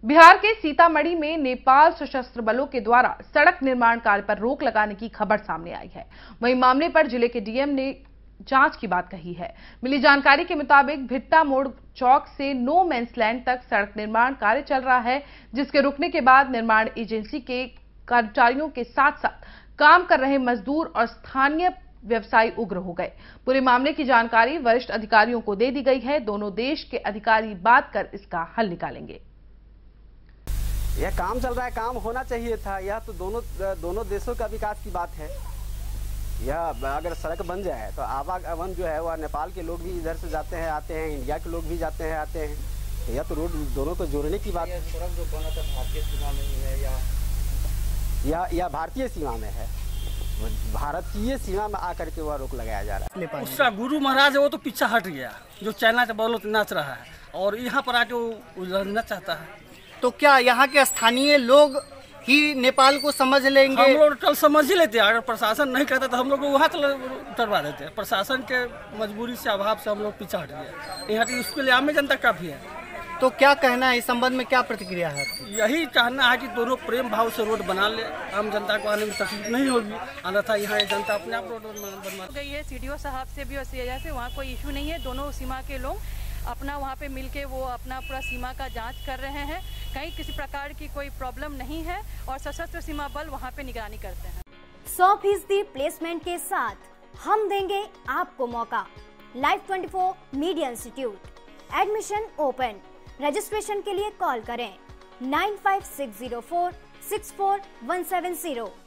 बिहार के सीतामढ़ी में नेपाल सशस्त्र बलों के द्वारा सड़क निर्माण कार्य पर रोक लगाने की खबर सामने आई है। वहीं मामले पर जिले के डीएम ने जांच की बात कही है। मिली जानकारी के मुताबिक भिट्टा मोड़ चौक से नो मैंस लैंड तक सड़क निर्माण कार्य चल रहा है, जिसके रुकने के बाद निर्माण एजेंसी के कर्मचारियों के साथ साथ काम कर रहे मजदूर और स्थानीय व्यवसायी उग्र हो गए। पूरे मामले की जानकारी वरिष्ठ अधिकारियों को दे दी गई है। दोनों देश के अधिकारी बात कर इसका हल निकालेंगे। यह काम चल रहा है, काम होना चाहिए था। यह तो दोनों देशों का विकास की बात है। यह अगर सड़क बन जाए तो आवागमन जो है वह नेपाल के लोग भी इधर से जाते हैं आते हैं, इंडिया के लोग भी जाते हैं आते हैं। तो यह तो रोड दोनों को जोड़ने की बात है। सड़क जो बना था भारतीय सीमा में ही है या भारतीय सीमा में है? भारतीय सीमा में आकर के वह रोक लगाया जा रहा है। उसका गुरु महाराज है वो तो पीछे हट गया, जो चाइना के बलों नाच रहा है और यहाँ पर आके वो उलझना चाहता है। तो क्या यहाँ के स्थानीय लोग ही नेपाल को समझ लेंगे? हम लोग कल समझ ही लेते हैं। अगर प्रशासन नहीं कहता तो हम लोग वहाँ उतरवा देते हैं। प्रशासन के मजबूरी से अभाव से हम लोग पीछे हट गए। यहाँ की उसके लिए आम जनता काफी है। तो क्या कहना है इस संबंध में, क्या प्रतिक्रिया है? यही कहना है कि दोनों प्रेम भाव से रोड बना ले, आम जनता को आने में तकलीफ नहीं होगी। अन्यथा यहाँ जनता अपने आप रोड बनवा गई है। CDO साहब से भी और CIA से वहाँ कोई इशू नहीं है। दोनों सीमा के लोग अपना वहाँ पे मिलके वो अपना पूरा सीमा का जांच कर रहे हैं। कहीं किसी प्रकार की कोई प्रॉब्लम नहीं है और सशस्त्र सीमा बल वहाँ पे निगरानी करते हैं। 100% प्लेसमेंट के साथ हम देंगे आपको मौका। Life 24 media institute, admission open. Registration के लिए कॉल करें 95604 64170।